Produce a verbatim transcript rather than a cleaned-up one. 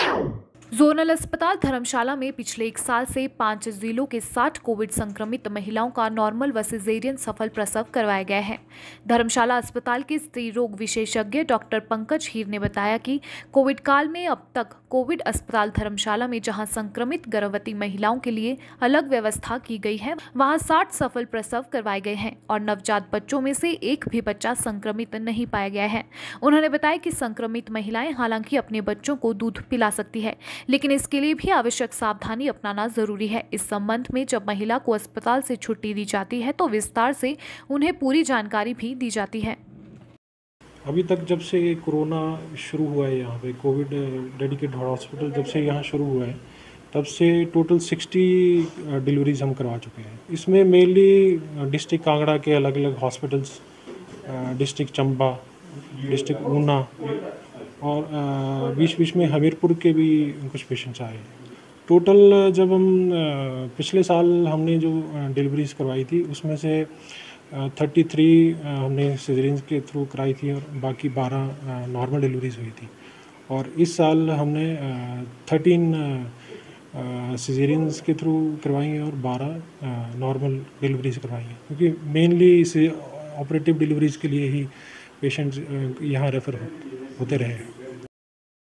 Zonal अस्पताल धर्मशाला में पिछले एक साल से पांच जिलों के साठ कोविड संक्रमित महिलाओं का नॉर्मल व सिजेरियन सफल प्रसव करवाया गया है। धर्मशाला अस्पताल के स्त्री रोग विशेषज्ञ डॉक्टर पंकज हीर ने बताया कि कोविड काल में अब तक कोविड अस्पताल धर्मशाला में जहां संक्रमित गर्भवती महिलाओं के लिए अलग व्यवस्था की गई है, वहां साठ सफल प्रसव करवाए गए हैं और नवजात बच्चों में से एक भी बच्चा संक्रमित नहीं पाया गया है। उन्होंने बताया कि संक्रमित महिलाएं हालांकि अपने बच्चों को दूध पिला सकती है, लेकिन इसके लिए भी आवश्यक सावधानी अपनाना जरूरी है। इस संबंध में जब महिला को अस्पताल से छुट्टी दी जाती है तो विस्तार से उन्हें पूरी जानकारी भी दी जाती है। अभी तक जब से कोरोना शुरू हुआ है, यहाँ पे कोविड डेडिकेटेड हॉस्पिटल जब से यहाँ शुरू हुआ है, तब से टोटल साठ डिलीवरीज हम करवा चुके हैं। इसमें मेनली डिस्ट्रिक्ट कांगड़ा के अलग अलग hospitals, district Chamba, district Una और बीच बीच में हमीरपुर के भी कुछ पेशेंट्स आए। टोटल जब हम पिछले साल हमने जो डिलीवरीज करवाई थी उसमें से तैंतीस हमने सिजेरियन के थ्रू कराई थी और बाकी बारह नॉर्मल डिलीवरीज हुई थी। और इस साल हमने तेरह सिजेरियंस के थ्रू करवाई हैं और बारह नॉर्मल डिलीवरीज करवाई हैं, क्योंकि मेनली इसे ऑपरेटिव डिलीवरीज के लिए ही पेशेंट्स यहाँ रेफ़र होते रहे हैं।